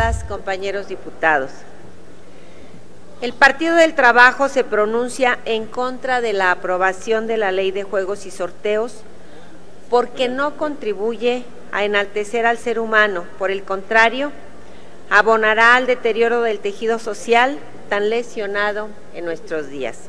diputadas, compañeros diputados. El Partido del Trabajo se pronuncia en contra de la aprobación de la Ley de Juegos y Sorteos porque no contribuye a enaltecer al ser humano. Por el contrario, abonará al deterioro del tejido social tan lesionado en nuestros días.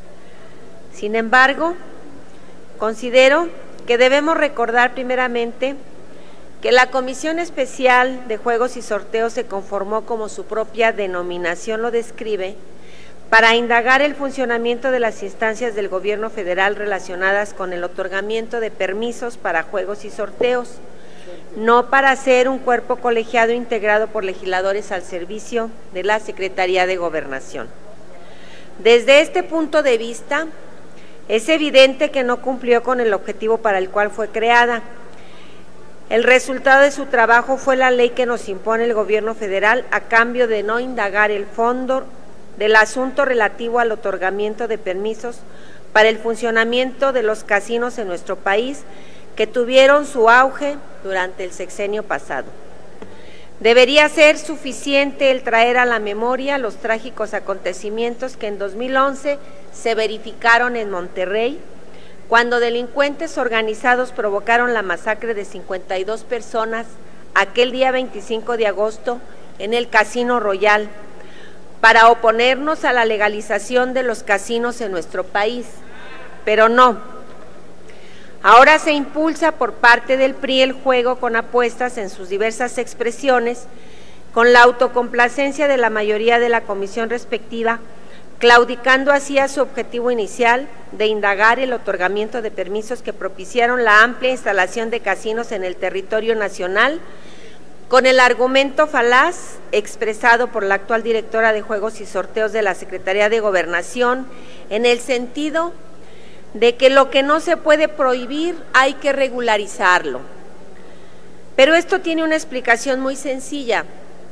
Sin embargo, considero que debemos recordar primeramente que la Comisión Especial de Juegos y Sorteos se conformó, como su propia denominación lo describe, para indagar el funcionamiento de las instancias del Gobierno federal relacionadas con el otorgamiento de permisos para juegos y sorteos, no para ser un cuerpo colegiado integrado por legisladores al servicio de la Secretaría de Gobernación. Desde este punto de vista, es evidente que no cumplió con el objetivo para el cual fue creada. El resultado de su trabajo fue la ley que nos impone el Gobierno federal a cambio de no indagar el fondo del asunto relativo al otorgamiento de permisos para el funcionamiento de los casinos en nuestro país, que tuvieron su auge durante el sexenio pasado. Debería ser suficiente el traer a la memoria los trágicos acontecimientos que en 2011 se verificaron en Monterrey, cuando delincuentes organizados provocaron la masacre de 52 personas aquel día 25 de agosto en el Casino Royal, para oponernos a la legalización de los casinos en nuestro país. Pero no. Ahora se impulsa por parte del PRI el juego con apuestas en sus diversas expresiones, con la autocomplacencia de la mayoría de la comisión respectiva, claudicando así a su objetivo inicial de indagar el otorgamiento de permisos que propiciaron la amplia instalación de casinos en el territorio nacional, con el argumento falaz expresado por la actual directora de Juegos y Sorteos de la Secretaría de Gobernación, en el sentido de que lo que no se puede prohibir hay que regularizarlo. Pero esto tiene una explicación muy sencilla.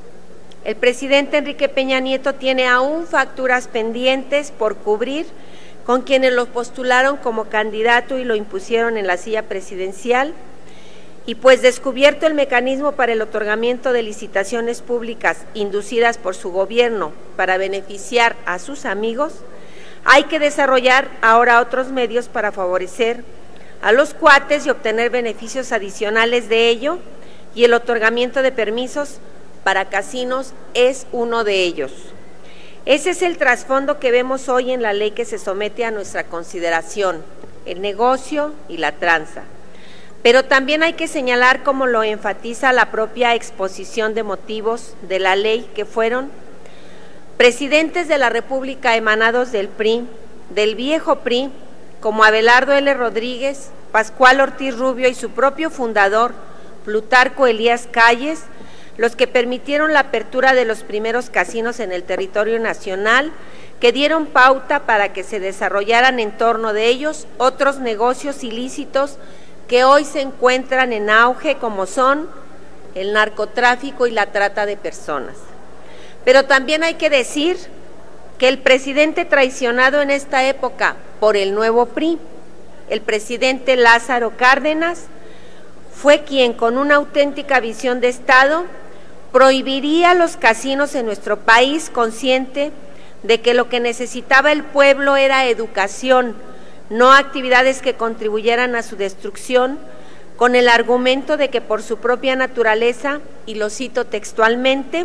El presidente Enrique Peña Nieto tiene aún facturas pendientes por cubrir con quienes lo postularon como candidato y lo impusieron en la silla presidencial, y pues descubierto el mecanismo para el otorgamiento de licitaciones públicas inducidas por su gobierno para beneficiar a sus amigos, hay que desarrollar ahora otros medios para favorecer a los cuates y obtener beneficios adicionales de ello, y el otorgamiento de permisos para casinos es uno de ellos. Ese es el trasfondo que vemos hoy en la ley que se somete a nuestra consideración, el negocio y la tranza. Pero también hay que señalar, como lo enfatiza la propia exposición de motivos de la ley, que fueron presidentes de la República emanados del PRI, del viejo PRI, como Abelardo L. Rodríguez, Pascual Ortiz Rubio y su propio fundador, Plutarco Elías Calles, los que permitieron la apertura de los primeros casinos en el territorio nacional, que dieron pauta para que se desarrollaran en torno de ellos otros negocios ilícitos que hoy se encuentran en auge, como son el narcotráfico y la trata de personas. Pero también hay que decir que el presidente traicionado en esta época por el nuevo PRI, el presidente Lázaro Cárdenas, fue quien, con una auténtica visión de Estado, prohibiría los casinos en nuestro país, consciente de que lo que necesitaba el pueblo era educación, no actividades que contribuyeran a su destrucción, con el argumento de que por su propia naturaleza, y lo cito textualmente,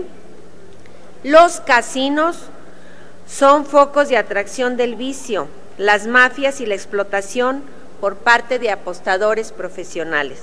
los casinos son focos de atracción del vicio, las mafias y la explotación por parte de apostadores profesionales.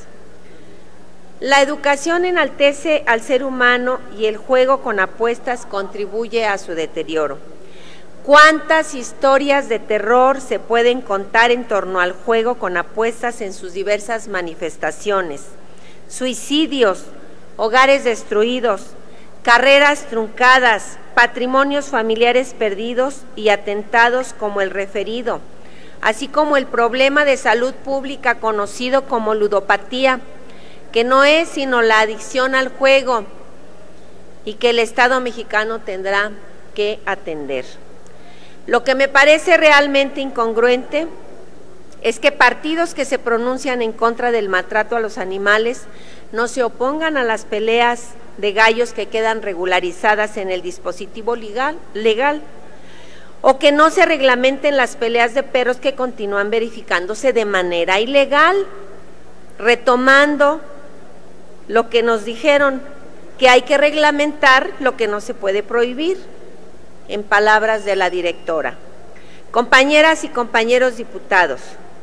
La educación enaltece al ser humano y el juego con apuestas contribuye a su deterioro. ¿Cuántas historias de terror se pueden contar en torno al juego con apuestas en sus diversas manifestaciones? Suicidios, hogares destruidos, carreras truncadas, patrimonios familiares perdidos y atentados como el referido, así como el problema de salud pública conocido como ludopatía, que no es sino la adicción al juego y que el Estado mexicano tendrá que atender. Lo que me parece realmente incongruente es que partidos que se pronuncian en contra del maltrato a los animales no se opongan a las peleas de gallos que quedan regularizadas en el dispositivo legal, o que no se reglamenten las peleas de perros que continúan verificándose de manera ilegal, retomando lo que nos dijeron, que hay que reglamentar lo que no se puede prohibir, en palabras de la directora. Compañeras y compañeros diputados,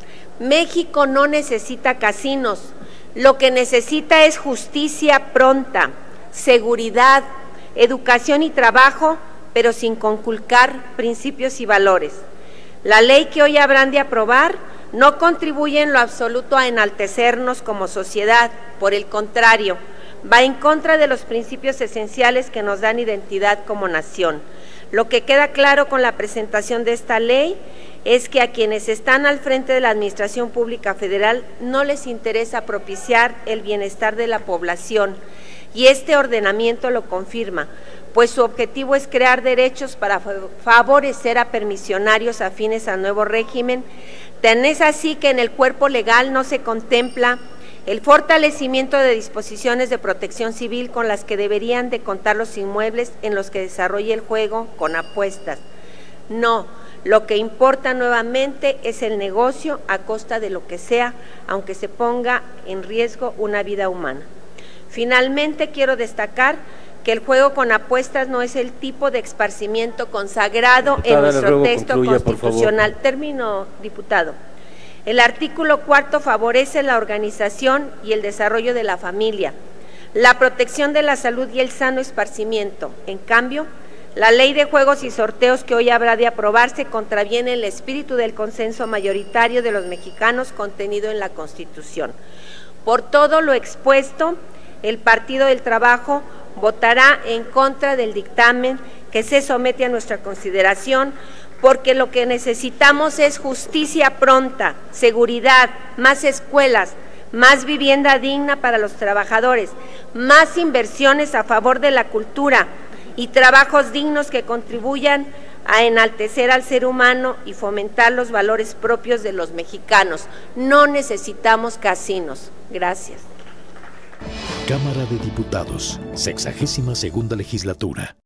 México no necesita casinos, lo que necesita es justicia pronta, seguridad, educación y trabajo, pero sin conculcar principios y valores. La ley que hoy habrán de aprobar no contribuye en lo absoluto a enaltecernos como sociedad, por el contrario, va en contra de los principios esenciales que nos dan identidad como nación. Lo que queda claro con la presentación de esta ley es que a quienes están al frente de la Administración Pública Federal no les interesa propiciar el bienestar de la población, y este ordenamiento lo confirma, pues su objetivo es crear derechos para favorecer a permisionarios afines al nuevo régimen. Tan es así que en el cuerpo legal no se contempla el fortalecimiento de disposiciones de protección civil con las que deberían de contar los inmuebles en los que desarrolle el juego con apuestas. No, lo que importa nuevamente es el negocio a costa de lo que sea, aunque se ponga en riesgo una vida humana. Finalmente, quiero destacar que el juego con apuestas no es el tipo de esparcimiento consagrado en nuestro texto constitucional. Termino, diputado. El artículo 4 favorece la organización y el desarrollo de la familia, la protección de la salud y el sano esparcimiento. En cambio, la ley de juegos y sorteos que hoy habrá de aprobarse contraviene el espíritu del consenso mayoritario de los mexicanos contenido en la Constitución. Por todo lo expuesto, el Partido del Trabajo votará en contra del dictamen que se somete a nuestra consideración, porque lo que necesitamos es justicia pronta, seguridad, más escuelas, más vivienda digna para los trabajadores, más inversiones a favor de la cultura y trabajos dignos que contribuyan a enaltecer al ser humano y fomentar los valores propios de los mexicanos. No necesitamos casinos. Gracias. Cámara de Diputados, 62ª legislatura.